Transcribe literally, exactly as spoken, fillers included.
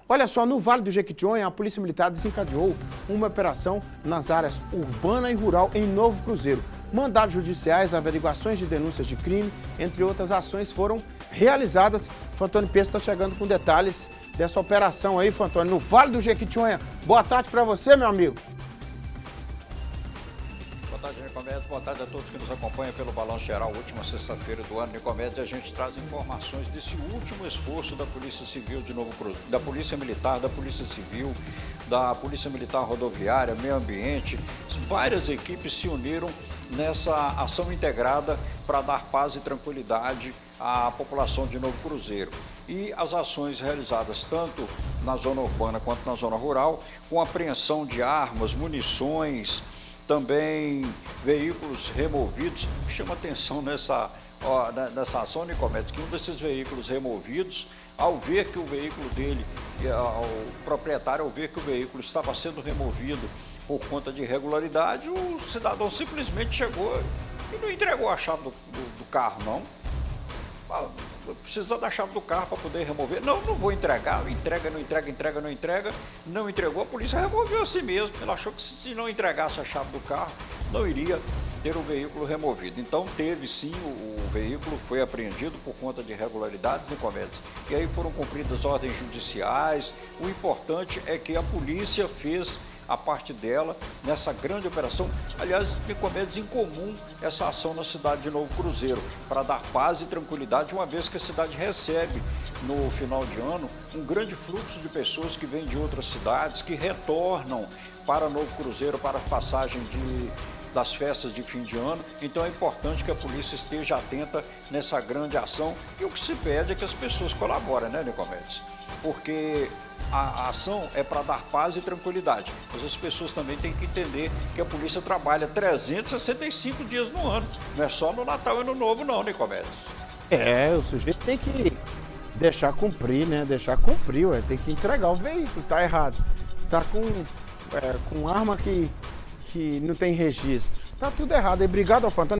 Olha só, no Vale do Jequitinhonha, a Polícia Militar desencadeou uma operação nas áreas urbana e rural em Novo Cruzeiro. Mandados judiciais, averiguações de denúncias de crime, entre outras ações, foram realizadas. Fantônio Pes está chegando com detalhes dessa operação aí, Fantônio, no Vale do Jequitinhonha. Boa tarde para você, meu amigo. Boa tarde, Nicomedes. Boa tarde a todos que nos acompanham pelo Balanço Geral, última sexta-feira do ano, Nicomedes. A gente traz informações desse último esforço da Polícia Civil de Novo Cruzeiro, da Polícia Militar, da Polícia Civil, da Polícia Militar Rodoviária, Meio Ambiente. Várias equipes se uniram nessa ação integrada para dar paz e tranquilidade à população de Novo Cruzeiro. E as ações realizadas tanto na zona urbana quanto na zona rural, com apreensão de armas, munições, também veículos removidos. Chama atenção nessa, ó, nessa ação, Nicomedes, que um desses veículos removidos, ao ver que o veículo dele, o proprietário, ao ver que o veículo estava sendo removido por conta de irregularidade, o cidadão simplesmente chegou e não entregou a chave do, do, do carro, não. Precisa da chave do carro para poder remover. Não, não vou entregar. Entrega, não entrega, entrega, não entrega. Não entregou, a polícia removeu a si mesmo. Ela achou que se não entregasse a chave do carro, não iria ter o veículo removido. Então teve sim, o, o veículo foi apreendido por conta de irregularidades, Nicomedes. E aí foram cumpridas ordens judiciais. O importante é que a polícia fez a parte dela nessa grande operação. Aliás, Nicomedes, incomum essa ação na cidade de Novo Cruzeiro, para dar paz e tranquilidade, uma vez que a cidade recebe no final de ano um grande fluxo de pessoas que vêm de outras cidades, que retornam para Novo Cruzeiro para a passagem de, das festas de fim de ano. Então é importante que a polícia esteja atenta nessa grande ação, e o que se pede é que as pessoas colaborem, né, Nicomedes? Porque a, a ação é para dar paz e tranquilidade, mas as pessoas também têm que entender que a polícia trabalha trezentos e sessenta e cinco dias no ano, não é só no Natal e Ano Novo não, Nicomedes. É, o sujeito tem que deixar cumprir, né? Deixar cumprir, ué. Tem que entregar o veículo, tá errado. Tá com, é, com arma que, que não tem registro. Tá tudo errado. E obrigado ao Fantônio.